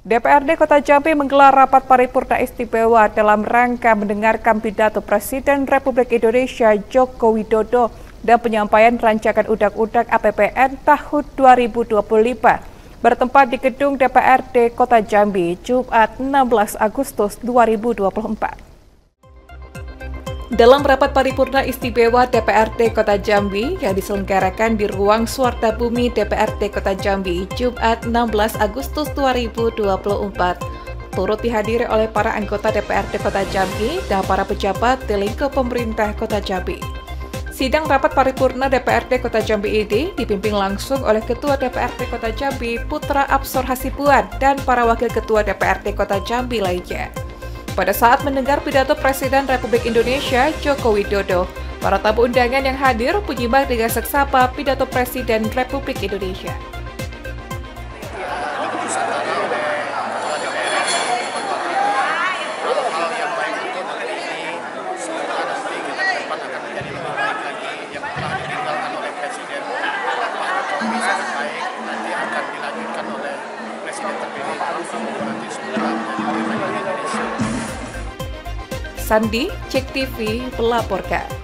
DPRD Kota Jambi menggelar rapat paripurna istimewa dalam rangka mendengarkan pidato Presiden Republik Indonesia Joko Widodo dan penyampaian rancangan Undang-Undang APBN tahun 2025 bertempat di gedung DPRD Kota Jambi, Jumat 16 Agustus 2024. Dalam rapat paripurna istimewa DPRD Kota Jambi yang diselenggarakan di Ruang Suarta Bumi DPRD Kota Jambi, Jumat 16 Agustus 2024, turut dihadiri oleh para anggota DPRD Kota Jambi dan para pejabat di lingkup pemerintah Kota Jambi. Sidang rapat paripurna DPRD Kota Jambi ini dipimpin langsung oleh Ketua DPRD Kota Jambi Putra Absor Hasibuan dan para Wakil Ketua DPRD Kota Jambi lainnya. Pada saat mendengar pidato Presiden Republik Indonesia Joko Widodo, para tamu undangan yang hadir menyimak dengan seksama pidato Presiden Republik Indonesia. Nanti akan dilanjutkan oleh Presiden terpilih nanti sebulan dari Indonesia. Sandi, Cek TV, melaporkan.